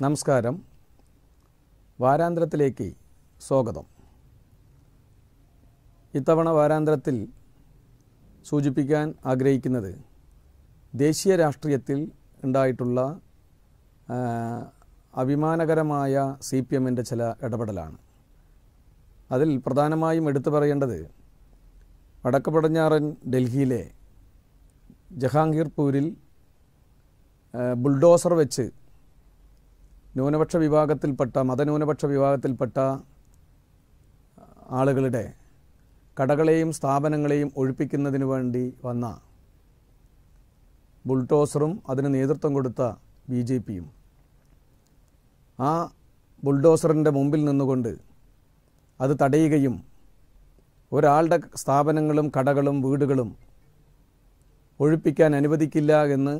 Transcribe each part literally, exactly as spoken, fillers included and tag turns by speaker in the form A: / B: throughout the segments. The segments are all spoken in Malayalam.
A: നമസ്കാരം. വാരാന്ത്യത്തിലേക്ക് സ്വാഗതം. ഇത്തവണ വാരാന്ത്യത്തിൽ സൂചിപ്പിക്കാൻ ആഗ്രഹിക്കുന്നത് ദേശീയ രാഷ്ട്രീയത്തിൽ ഉണ്ടായിട്ടുള്ള അഭിമാനകരമായ സി പി എമ്മിൻ്റെ ചില ഇടപെടലാണ്. അതിൽ പ്രധാനമായും എടുത്തു പറയേണ്ടത് വടക്ക് പടിഞ്ഞാറൻ ഡൽഹിയിലെ ജഹാംഗീർപൂരിൽ ബുൾഡോസർ വെച്ച് ന്യൂനപക്ഷ വിഭാഗത്തിൽപ്പെട്ട മതന്യൂനപക്ഷ വിഭാഗത്തിൽപ്പെട്ട ആളുകളുടെ കടകളെയും സ്ഥാപനങ്ങളെയും ഒഴിപ്പിക്കുന്നതിന് വേണ്ടി വന്ന ബുൾഡോസറും അതിന് നേതൃത്വം കൊടുത്ത ബി ജെ പിയും ആ ബുൾഡോസറിൻ്റെ മുമ്പിൽ നിന്നുകൊണ്ട് അത് തടയുകയും ഒരാളുടെ സ്ഥാപനങ്ങളും കടകളും വീടുകളും ഒഴിപ്പിക്കാൻ അനുവദിക്കില്ല എന്ന്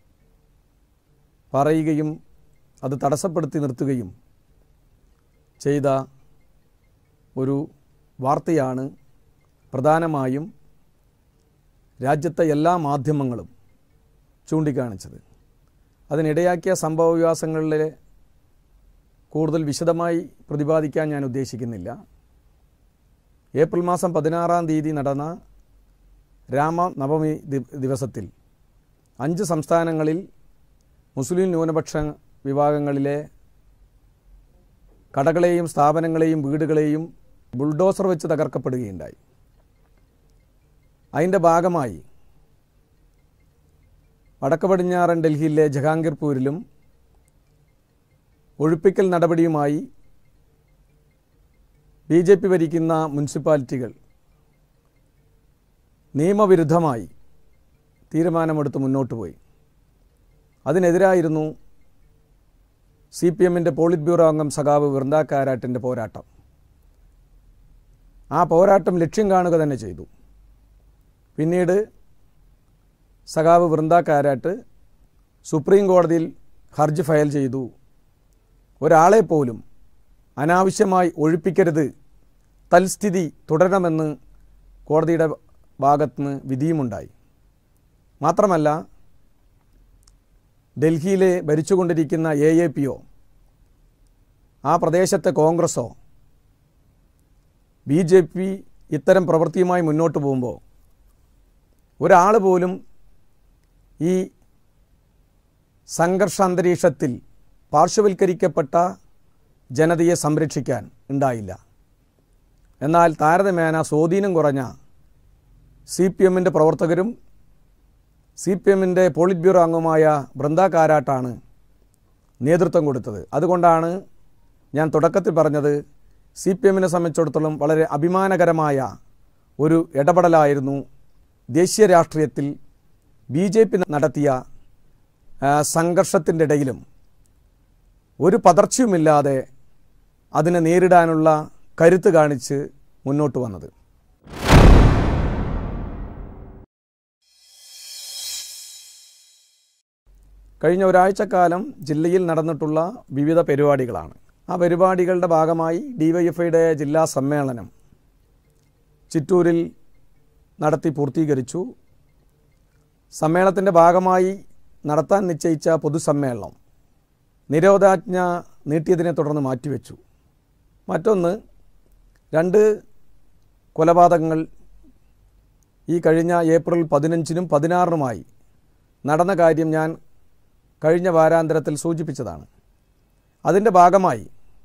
A: പറയുകയും അത് തടസ്സപ്പെടുത്തി നിർത്തുകയും ചെയ്ത ഒരു വാർത്തയാണ് പ്രധാനമായും രാജ്യത്തെ എല്ലാ മാധ്യമങ്ങളും ചൂണ്ടിക്കാണിച്ചത്. അതിനിടയാക്കിയ സംഭവവികാസങ്ങളിലെ കൂടുതൽ വിശദമായി പ്രതിപാദിക്കാൻ ഞാൻ ഉദ്ദേശിക്കുന്നില്ല. ഏപ്രിൽ മാസം പതിനാറാം തീയതി നടന്ന രാമനവമി ദിവസത്തിൽ അഞ്ച് സംസ്ഥാനങ്ങളിൽ മുസ്ലിം ന്യൂനപക്ഷ വിഭാഗങ്ങളിലെ കടകളെയും സ്ഥാപനങ്ങളെയും വീടുകളെയും ബുൾഡോസർ വെച്ച് തകർക്കപ്പെടുകയുണ്ടായി. അതിൻ്റെ ഭാഗമായി വടക്ക് പടിഞ്ഞാറൻ ഡൽഹിയിലെ ജഹാംഗീർപൂരിലും ഒഴിപ്പിക്കൽ നടപടിയുമായി ബി ജെ പി ഭരിക്കുന്ന മുനിസിപ്പാലിറ്റികൾ നിയമവിരുദ്ധമായി തീരുമാനമെടുത്ത് മുന്നോട്ട് പോയി. അതിനെതിരായിരുന്നു സി പി എമ്മിൻ്റെ പോളിറ്റ് ബ്യൂറോ അംഗം സഖാവ് വൃന്ദ കാരാട്ടിൻ്റെ പോരാട്ടം. ആ പോരാട്ടം ലക്ഷ്യം കാണുക തന്നെ ചെയ്തു. പിന്നീട് സഖാവ് വൃന്ദ കാരാട്ട് സുപ്രീം കോടതിയിൽ ഹർജി ഫയൽ ചെയ്തു. ഒരാളെ പോലും അനാവശ്യമായി ഒഴിപ്പിക്കരുത്, തൽസ്ഥിതി തുടരണമെന്ന് കോടതിയുടെ ഭാഗത്തുനിന്ന് വിധിയുമുണ്ടായി. മാത്രമല്ല, ഡൽഹിയിലെ ഭരിച്ചുകൊണ്ടിരിക്കുന്ന എ എ പിയോ ആ പ്രദേശത്തെ കോൺഗ്രസോ ബി ജെ പി ഇത്തരം പ്രവൃത്തിയുമായി മുന്നോട്ട് പോകുമ്പോൾ ഒരാൾ പോലും ഈ സംഘർഷാന്തരീക്ഷത്തിൽ പാർശ്വവൽക്കരിക്കപ്പെട്ട ജനതയെ സംരക്ഷിക്കാൻ ഉണ്ടായില്ല. എന്നാൽ താരതമ്യേന സ്വാധീനം കുറഞ്ഞ സി പി എമ്മിൻ്റെ പ്രവർത്തകരും സി പി എമ്മിൻ്റെ പോളിറ്റ് ബ്യൂറോ അംഗമായ വൃന്ദ കാരാട്ടാണ് നേതൃത്വം കൊടുത്തത്. അതുകൊണ്ടാണ് ഞാൻ തുടക്കത്തിൽ പറഞ്ഞത് സി പി എമ്മിനെ സംബന്ധിച്ചിടത്തോളം വളരെ അഭിമാനകരമായ ഒരു ഇടപെടലായിരുന്നു ദേശീയ രാഷ്ട്രീയത്തിൽ ബി ജെ പി നടത്തിയ സംഘർഷത്തിൻ്റെ ഇടയിലും ഒരു പതർച്ചയുമില്ലാതെ അതിനെ നേരിടാനുള്ള കരുത്ത് കാണിച്ച് മുന്നോട്ട് വന്നത്. കഴിഞ്ഞ ഒരാഴ്ചക്കാലം ജില്ലയിൽ നടന്നിട്ടുള്ള വിവിധ പരിപാടികളാണ്. ആ പരിപാടികളുടെ ഭാഗമായി ഡി വൈ എഫ് ഐയുടെ ജില്ലാ സമ്മേളനം ചിറ്റൂരിൽ നടത്തി പൂർത്തീകരിച്ചു. സമ്മേളനത്തിൻ്റെ ഭാഗമായി നടത്താൻ നിശ്ചയിച്ച പൊതുസമ്മേളനം നിരോധനാജ്ഞ നീട്ടിയതിനെ തുടർന്ന് മാറ്റിവെച്ചു. മറ്റൊന്ന്, രണ്ട് കൊലപാതകങ്ങൾ ഈ കഴിഞ്ഞ ഏപ്രിൽ പതിനഞ്ചിനും പതിനാറിനുമായി നടന്ന കാര്യം ഞാൻ കഴിഞ്ഞ വാരാന്തരത്തിൽ സൂചിപ്പിച്ചതാണ്. അതിൻ്റെ ഭാഗമായി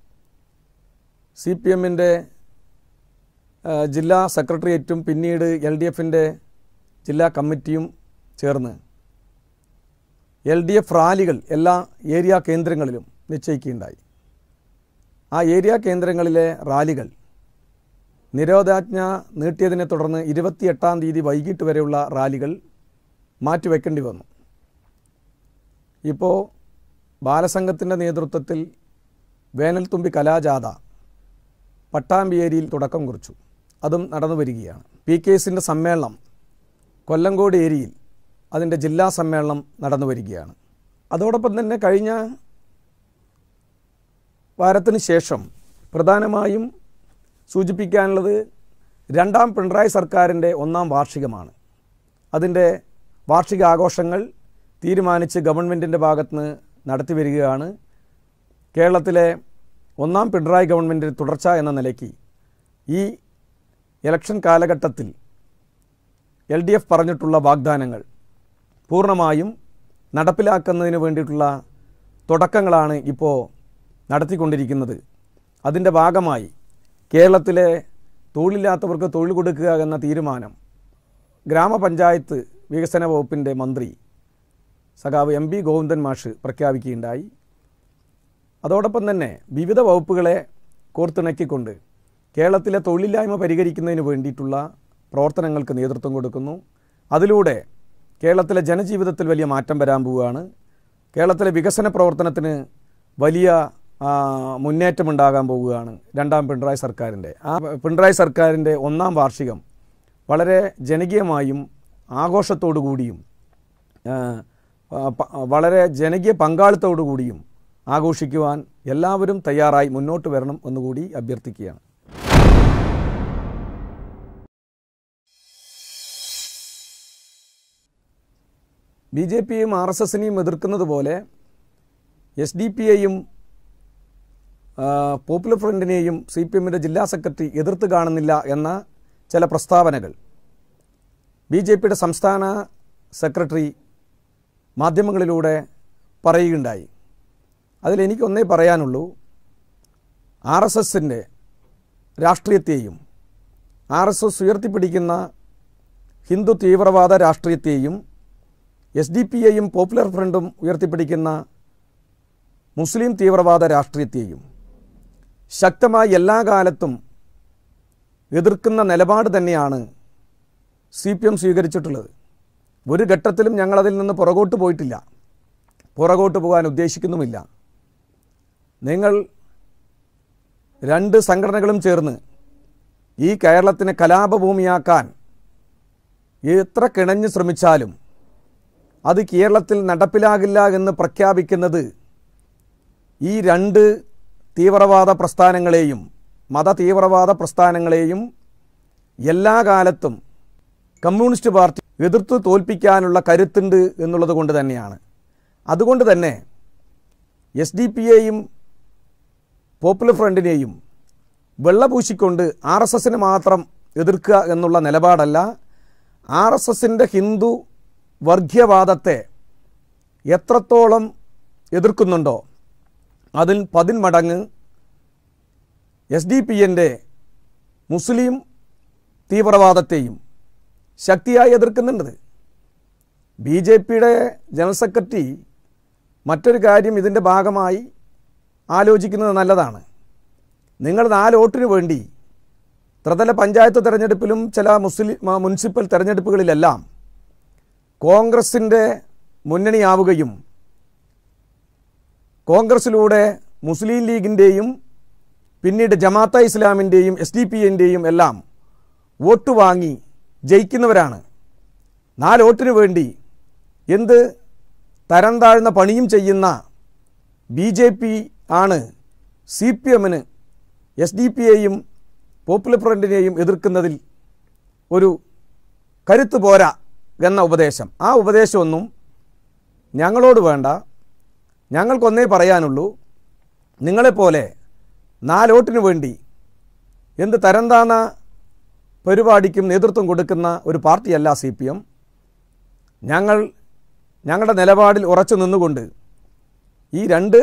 A: സി പി എമ്മിൻ്റെ ജില്ലാ സെക്രട്ടേറിയറ്റും പിന്നീട് എൽ ഡി എഫിൻ്റെ ജില്ലാ കമ്മിറ്റിയും ചേർന്ന് എൽ ഡി എഫ് റാലികൾ എല്ലാ ഏരിയ കേന്ദ്രങ്ങളിലും നിശ്ചയിക്കുകയുണ്ടായി. ആ ഏരിയ കേന്ദ്രങ്ങളിലെ റാലികൾ നിരോധനാജ്ഞ നീട്ടിയതിനെ തുടർന്ന് ഇരുപത്തിയെട്ടാം തീയതി വൈകിട്ട് വരെയുള്ള റാലികൾ മാറ്റിവെക്കേണ്ടി വന്നു. ഇപ്പോൾ ബാലസംഘത്തിൻ്റെ നേതൃത്വത്തിൽ വേനൽത്തുമ്പി കലാജാഥ പട്ടാമ്പിയേരിയിൽ തുടക്കം കുറിച്ചു. അതും നടന്നു വരികയാണ്. പി കെ എസിൻ്റെ സമ്മേളനം കൊല്ലങ്കോട് ഏരിയയിൽ അതിൻ്റെ ജില്ലാ സമ്മേളനം നടന്നു വരികയാണ്. അതോടൊപ്പം തന്നെ കഴിഞ്ഞ വാരത്തിന് ശേഷം പ്രധാനമായും സൂചിപ്പിക്കാനുള്ളത് രണ്ടാം പിണറായി സർക്കാരിൻ്റെ ഒന്നാം വാർഷികമാണ്. അതിൻ്റെ വാർഷിക ആഘോഷങ്ങൾ തീരുമാനിച്ച് ഗവൺമെൻറ്റിൻ്റെ ഭാഗത്തുനിന്ന് നടത്തി വരികയാണ്. കേരളത്തിലെ ഒന്നാം പിണറായി ഗവൺമെൻറ്റിൻ്റെ തുടർച്ച എന്ന നിലയ്ക്ക് ഈ ഇലക്ഷൻ കാലഘട്ടത്തിൽ എൽ ഡി എഫ് പറഞ്ഞിട്ടുള്ള വാഗ്ദാനങ്ങൾ പൂർണ്ണമായും നടപ്പിലാക്കുന്നതിന് വേണ്ടിയിട്ടുള്ള തുടക്കങ്ങളാണ് ഇപ്പോൾ നടത്തിക്കൊണ്ടിരിക്കുന്നത്. അതിൻ്റെ ഭാഗമായി കേരളത്തിലെ തൊഴിലില്ലാത്തവർക്ക് തൊഴിൽ കൊടുക്കുക എന്ന തീരുമാനം ഗ്രാമപഞ്ചായത്ത് വികസന വകുപ്പിൻ്റെ മന്ത്രി സഖാവ് എം പി ഗോവിന്ദൻ മാഷ് പ്രഖ്യാപിക്കുകയുണ്ടായി. അതോടൊപ്പം തന്നെ വിവിധ വകുപ്പുകളെ കോർത്തിണക്കിക്കൊണ്ട് കേരളത്തിലെ തൊഴിലില്ലായ്മ പരിഹരിക്കുന്നതിന് വേണ്ടിയിട്ടുള്ള പ്രവർത്തനങ്ങൾക്ക് നേതൃത്വം കൊടുക്കുന്നു. അതിലൂടെ കേരളത്തിലെ ജനജീവിതത്തിൽ വലിയ മാറ്റം വരാൻ പോവുകയാണ്. കേരളത്തിലെ വികസന പ്രവർത്തനത്തിന് വലിയ മുന്നേറ്റമുണ്ടാകാൻ പോവുകയാണ് രണ്ടാം പിണറായി സർക്കാരിൻ്റെ. ആ പിണറായി സർക്കാരിൻ്റെ ഒന്നാം വാർഷികം വളരെ ജനകീയമായും ആഘോഷത്തോടു കൂടിയും വളരെ ജനകീയ പങ്കാളിത്തത്തോടു കൂടിയും ആഘോഷിക്കുവാൻ എല്ലാവരും തയ്യാറായി മുന്നോട്ട് വരണം എന്നുകൂടി അഭ്യർത്ഥിക്കുകയാണ്. ബി ജെ പിയും ആർ എസ് എസിനെയും എതിർക്കുന്നത് പോലെ എസ് ഡി പി ഐയും പോപ്പുലർ ഫ്രണ്ടിനെയും സി പി എമ്മിൻ്റെ ജില്ലാ സെക്രട്ടറി എതിർത്ത് കാണുന്നില്ല എന്ന ചില പ്രസ്താവനകൾ ബി ജെ പിയുടെ സംസ്ഥാന സെക്രട്ടറി മാധ്യമങ്ങളിലൂടെ പറയുകയുണ്ടായി. അതിലെനിക്കൊന്നേ പറയാനുള്ളൂ, ആർ എസ് എസിൻ്റെ രാഷ്ട്രീയത്തെയും ആർ എസ് എസ് ഉയർത്തിപ്പിടിക്കുന്ന ഹിന്ദു തീവ്രവാദ രാഷ്ട്രീയത്തെയും എസ് ഡി പി ഐയും പോപ്പുലർ ഫ്രണ്ടും ഉയർത്തിപ്പിടിക്കുന്ന മുസ്ലിം തീവ്രവാദ രാഷ്ട്രീയത്തെയും ശക്തമായി എല്ലാ കാലത്തും എതിർക്കുന്ന നിലപാട് തന്നെയാണ് സി പി എം സ്വീകരിച്ചിട്ടുള്ളത്. ഒരു ഘട്ടത്തിലും ഞങ്ങളതിൽ നിന്ന് പുറകോട്ട് പോയിട്ടില്ല, പുറകോട്ട് പോകാൻ ഉദ്ദേശിക്കുന്നുമില്ല. നിങ്ങൾ രണ്ട് സംഘടനകളും ചേർന്ന് ഈ കേരളത്തിനെ കലാപഭൂമിയാക്കാൻ എത്ര കിണഞ്ഞ് ശ്രമിച്ചാലും അത് കേരളത്തിൽ നടപ്പിലാകില്ല എന്ന് പ്രഖ്യാപിക്കുന്നത് ഈ രണ്ട് തീവ്രവാദ പ്രസ്ഥാനങ്ങളെയും മത തീവ്രവാദ പ്രസ്ഥാനങ്ങളെയും എല്ലാ കാലത്തും കമ്മ്യൂണിസ്റ്റ് പാർട്ടി എതിർത്ത് തോൽപ്പിക്കാനുള്ള കരുത്തുണ്ട് എന്നുള്ളത് കൊണ്ട് തന്നെയാണ്. അതുകൊണ്ട് തന്നെ എസ് ഡി പി ഐയും പോപ്പുലർ ഫ്രണ്ടിനെയും വെള്ളപൂശിക്കൊണ്ട് ആർ എസ് എസിനെ മാത്രം എതിർക്കുക എന്നുള്ള നിലപാടല്ല, ആർ എസ് എസിൻ്റെ ഹിന്ദു വർഗീയവാദത്തെ എത്രത്തോളം എതിർക്കുന്നുണ്ടോ അതിൽ പതിന്മടങ്ങ് എസ് ഡി പി എൻ്റെ മുസ്ലിം തീവ്രവാദത്തെയും ശക്തിയായി എതിർക്കുന്നുണ്ട്. ബി ജെ പിയുടെ ജനറൽ സെക്രട്ടറി മറ്റൊരു കാര്യം ഇതിൻ്റെ ഭാഗമായി ആലോചിക്കുന്നത് നല്ലതാണ്. നിങ്ങൾ നാല് വോട്ടിന് വേണ്ടി ത്രിതല പഞ്ചായത്ത് തെരഞ്ഞെടുപ്പിലും ചില മുസ്ലിം മുനിസിപ്പൽ തെരഞ്ഞെടുപ്പുകളിലെല്ലാം കോൺഗ്രസിൻ്റെ മുന്നണിയാവുകയും കോൺഗ്രസിലൂടെ മുസ്ലിം ലീഗിൻ്റെയും പിന്നീട് ജമാഅത്തെ ഇസ്ലാമിൻ്റെയും എസ് ഡി പി എൻ്റെയും എല്ലാം വോട്ട് വാങ്ങി ജയിക്കുന്നവരാണ്. നാല് വോട്ടിന് വേണ്ടി എന്ത് തരം താഴ്ന്ന പണിയും ചെയ്യുന്ന ബി ജെ പി ആണ് സി പി എമ്മിന് എസ് ഡി പി യെയും പോപ്പുലർ ഫ്രണ്ടിനെയും എതിർക്കുന്നതിൽ ഒരു കരുത്ത് പോരാ എന്ന ഉപദേശം. ആ ഉപദേശമൊന്നും ഞങ്ങളോട് വേണ്ട. ഞങ്ങൾക്കൊന്നേ പറയാനുള്ളൂ, നിങ്ങളെപ്പോലെ നാലോട്ടിനു വേണ്ടി എന്ത് തരം താന്ന പരിപാടിക്കും നേതൃത്വം കൊടുക്കുന്ന ഒരു പാർട്ടിയല്ല സി പി എം. ഞങ്ങൾ ഞങ്ങളുടെ നിലപാടിൽ ഉറച്ചു നിന്നുകൊണ്ട് ഈ രണ്ട്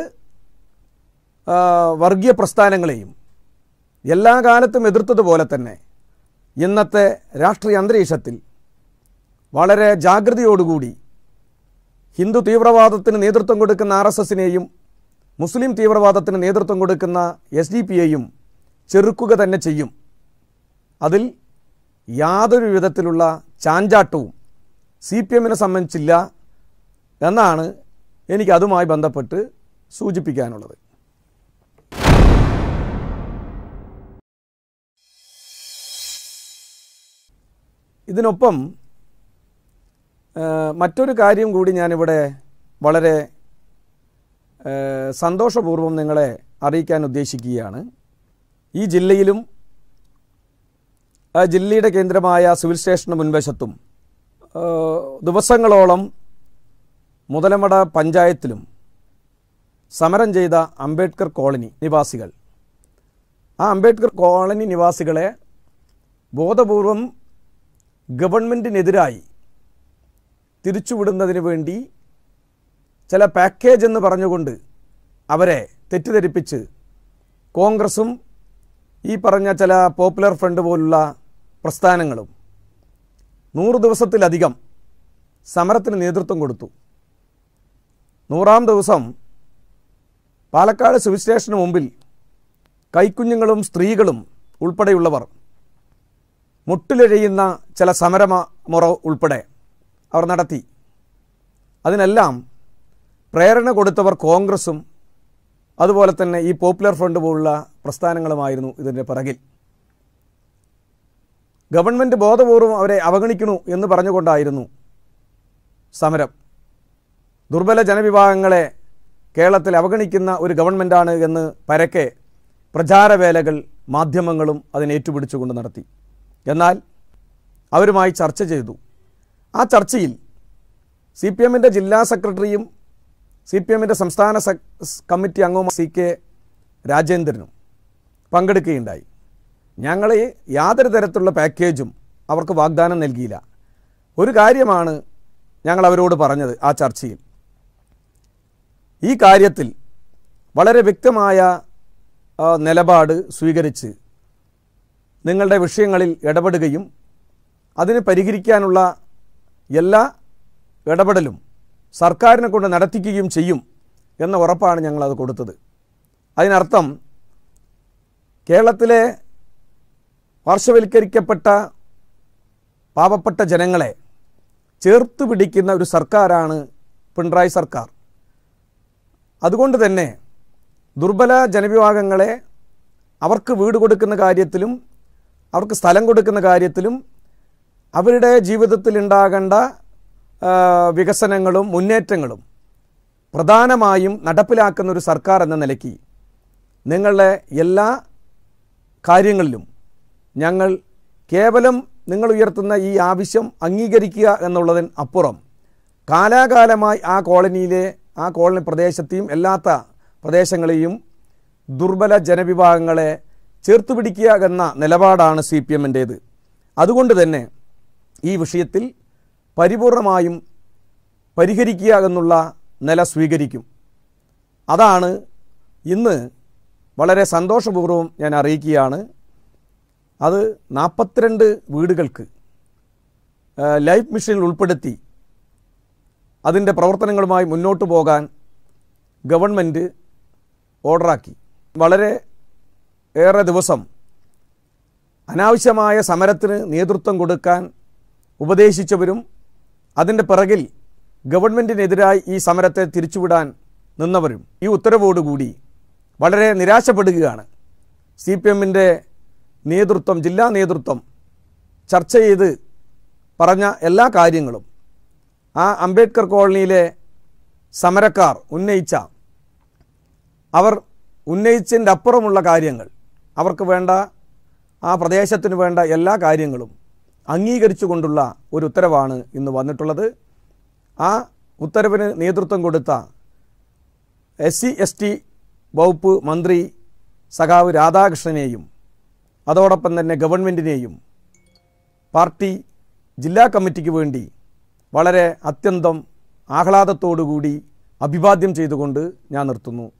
A: വർഗീയ പ്രസ്ഥാനങ്ങളെയും എല്ലാ കാലത്തും എതിർത്തതുപോലെ തന്നെ ഇന്നത്തെ രാഷ്ട്രീയ അന്തരീക്ഷത്തിൽ വളരെ ജാഗ്രതയോടുകൂടി ഹിന്ദു തീവ്രവാദത്തിന് നേതൃത്വം കൊടുക്കുന്ന ആർ എസ് എസിനെയും മുസ്ലിം തീവ്രവാദത്തിന് നേതൃത്വം കൊടുക്കുന്ന എസ് ഡി പി യെയും ചെറുക്കുക തന്നെ ചെയ്യും. അതിൽ യാതൊരു വിധത്തിലുള്ള ചാഞ്ചാട്ടവും സി പി എമ്മിനെ സംബന്ധിച്ചില്ല എന്നാണ് എനിക്ക് അതുമായി ബന്ധപ്പെട്ട് സൂചിപ്പിക്കാനുള്ളത്. ഇതിനൊപ്പം മറ്റൊരു കാര്യം കൂടി ഞാനിവിടെ വളരെ സന്തോഷപൂർവ്വം നിങ്ങളെ അറിയിക്കാൻ ഉദ്ദേശിക്കുകയാണ്. ഈ ജില്ലയിലും ജില്ലയുടെ കേന്ദ്രമായ സിവിൽ സ്റ്റേഷന് മുൻവശത്തും ദിവസങ്ങളോളം മുതലമട പഞ്ചായത്തിലും സമരം ചെയ്ത അംബേദ്കർ കോളനി നിവാസികൾ. ആ അംബേദ്കർ കോളനി നിവാസികളെ ബോധപൂർവം ഗവൺമെൻറ്റിനെതിരായി തിരിച്ചുവിടുന്നതിന് വേണ്ടി ചില പാക്കേജ് എന്ന് പറഞ്ഞുകൊണ്ട് അവരെ തെറ്റിദ്ധരിപ്പിച്ച് കോൺഗ്രസും ഈ പറഞ്ഞ ചില പോപ്പുലർ ഫ്രണ്ട് പോലുള്ള പ്രസ്ഥാനങ്ങളും നൂറ് ദിവസത്തിലധികം സമരത്തിന് നേതൃത്വം കൊടുത്തു. നൂറാം ദിവസം പാലക്കാട് സിവിൽ സ്റ്റേഷന് മുമ്പിൽ കൈക്കുഞ്ഞുങ്ങളും സ്ത്രീകളും ഉൾപ്പെടെയുള്ളവർ മുട്ടിലെഴയുന്ന ചില സമരമുറ ഉൾപ്പെടെ അവർ നടത്തി. അതിനെല്ലാം പ്രേരണ കൊടുത്തവർ കോൺഗ്രസും അതുപോലെ തന്നെ ഈ പോപ്പുലർ ഫ്രണ്ട് പോലുള്ള പ്രസ്ഥാനങ്ങളുമായിരുന്നു ഇതിൻ്റെ പിറകിൽ. ഗവൺമെൻറ് ബോധപൂർവം അവരെ അവഗണിക്കണു എന്ന് പറഞ്ഞുകൊണ്ടായിരുന്നു സമരം. ദുർബല ജനവിഭാഗങ്ങളെ കേരളത്തിൽ അവഗണിക്കുന്ന ഒരു ഗവൺമെൻറ്റാണ് എന്ന് പരക്കെ പ്രചാരവേലകൾ മാധ്യമങ്ങളും അതിനേറ്റുപിടിച്ചുകൊണ്ട് നടത്തി. എന്നാൽ അവരുമായി ചർച്ച ചെയ്തു. ആ ചർച്ചയിൽ സി പി എമ്മിൻ്റെ ജില്ലാ സെക്രട്ടറിയും സി പി എമ്മിൻ്റെ സംസ്ഥാന കമ്മിറ്റി അംഗവും സി കെ രാജേന്ദ്രനും പങ്കെടുക്കുകയുണ്ടായി. ഞങ്ങൾ യാതൊരു തരത്തിലുള്ള പാക്കേജും അവർക്ക് വാഗ്ദാനം നൽകിയില്ല. ഒരു കാര്യമാണ് ഞങ്ങൾ അവരോട് പറഞ്ഞത് ആ ചർച്ചയിൽ. ഈ കാര്യത്തിൽ വളരെ വ്യക്തമായ നിലപാട് സ്വീകരിച്ച് നിങ്ങളുടെ വിഷയങ്ങളിൽ ഇടപെടുകയും അതിന് പരിഹരിക്കാനുള്ള എല്ലാ ഇടപെടലും സർക്കാരിനെ കൊണ്ട് നടത്തിക്കുകയും ചെയ്യും എന്ന ഉറപ്പാണ് ഞങ്ങളത് കൊടുത്തത്. അതിനർത്ഥം കേരളത്തിലെ പാർശ്വവൽക്കരിക്കപ്പെട്ട പാവപ്പെട്ട ജനങ്ങളെ ചേർത്ത് പിടിക്കുന്ന ഒരു സർക്കാരാണ് പിണറായി സർക്കാർ. അതുകൊണ്ട് തന്നെ ദുർബല ജനവിഭാഗങ്ങളെ അവർക്ക് വീട് കൊടുക്കുന്ന കാര്യത്തിലും അവർക്ക് സ്ഥലം കൊടുക്കുന്ന കാര്യത്തിലും അവരുടെ ജീവിതത്തിൽ ഉണ്ടാകേണ്ട വികസനങ്ങളും മുന്നേറ്റങ്ങളും പ്രധാനമായും നടപ്പിലാക്കുന്ന ഒരു സർക്കാർ എന്ന നിലയ്ക്ക് നിങ്ങളുടെ എല്ലാ കാര്യങ്ങളിലും ഞങ്ങൾ കേവലം നിങ്ങൾ ഉയർത്തുന്ന ഈ ആവശ്യം അംഗീകരിക്കുക എന്നുള്ളതിന് അപ്പുറം കാലാകാലമായി ആ കോളനിയിലെ ആ കോളനി പ്രദേശത്തെയും അല്ലാത്ത പ്രദേശങ്ങളെയും ദുർബല ജനവിഭാഗങ്ങളെ ചേർത്ത് പിടിക്കുക എന്ന നിലപാടാണ് സി പി എമ്മിൻ്റേത്. അതുകൊണ്ട് തന്നെ ഈ വിഷയത്തിൽ പരിപൂർണമായും പരിഹരിക്കുക എന്നുള്ള നില സ്വീകരിക്കും. അതാണ് ഇന്ന് വളരെ സന്തോഷപൂർവ്വം ഞാൻ അറിയിക്കുകയാണ്. അത് നാൽപ്പത്തിരണ്ട് വീടുകൾക്ക് ലൈഫ് മിഷനിൽ ഉൾപ്പെടുത്തി അതിൻ്റെ പ്രവർത്തനങ്ങളുമായി മുന്നോട്ട് പോകാൻ ഗവൺമെൻറ് ഓർഡറാക്കി. വളരെ ഏറെ ദിവസം അനാവശ്യമായ സമരത്തിന് നേതൃത്വം കൊടുക്കാൻ ഉപദേശിച്ചവരും അതിൻ്റെ പിറകിൽ ഗവൺമെൻറ്റിനെതിരായി ഈ സമരത്തെ തിരിച്ചുവിടാൻ നിന്നവരും ഈ ഉത്തരവോടുകൂടി വളരെ നിരാശപ്പെടുകയാണ്. സി പി എമ്മിൻ്റെ നേതൃത്വം, ജില്ലാ നേതൃത്വം ചർച്ച ചെയ്ത് പറഞ്ഞ എല്ലാ കാര്യങ്ങളും ആ അംബേദ്കർ കോളനിയിലെ സമരക്കാർ ഉന്നയിച്ച അവർ ഉന്നയിച്ചതിൻ്റെ അപ്പുറമുള്ള കാര്യങ്ങൾ, അവർക്ക് വേണ്ട ആ പ്രദേശത്തിന് വേണ്ട എല്ലാ കാര്യങ്ങളും അംഗീകരിച്ചുകൊണ്ടുള്ള ഒരു ഉത്തരവാണ് ഇന്ന് വന്നിട്ടുള്ളത്. ആ ഉത്തരവിന് നേതൃത്വം കൊടുത്ത എസ് സി എസ് ടി വകുപ്പ് മന്ത്രി സഖാവ് രാധാകൃഷ്ണനെയും അതോടൊപ്പം തന്നെ ഗവൺമെൻറ്റിനെയും പാർട്ടി ജില്ലാ കമ്മിറ്റിക്ക് വേണ്ടി വളരെ അത്യന്തം ആഹ്ലാദത്തോടുകൂടി അഭിവാദ്യം ചെയ്തുകൊണ്ട് ഞാൻ നിർത്തുന്നു.